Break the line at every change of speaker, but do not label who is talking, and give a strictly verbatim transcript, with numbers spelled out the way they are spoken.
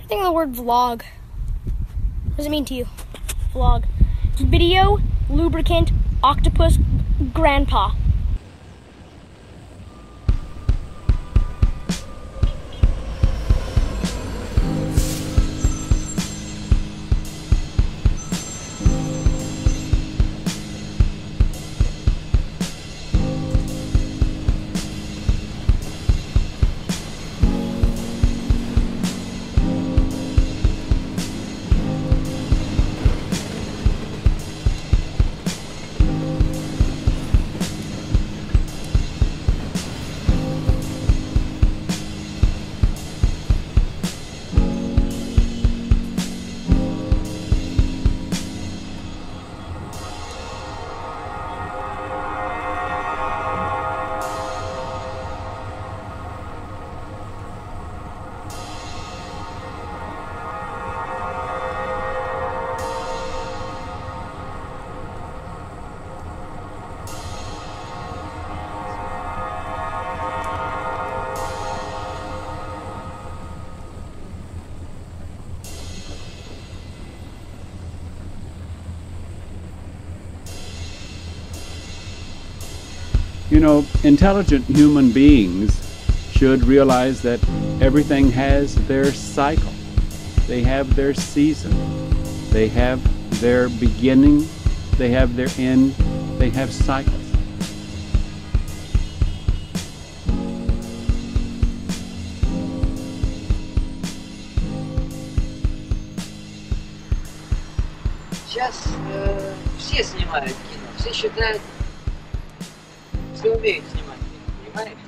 think the word vlog. What does it mean to you? Vlog. Video, lubricant, octopus, grandpa.
You know, intelligent human beings should realize that everything has their cycle. They have their season. They have their beginning. They have their end. They have cycles.
Сейчас э, все снимают кино, все считают, все умеют снимать кино, понимаешь?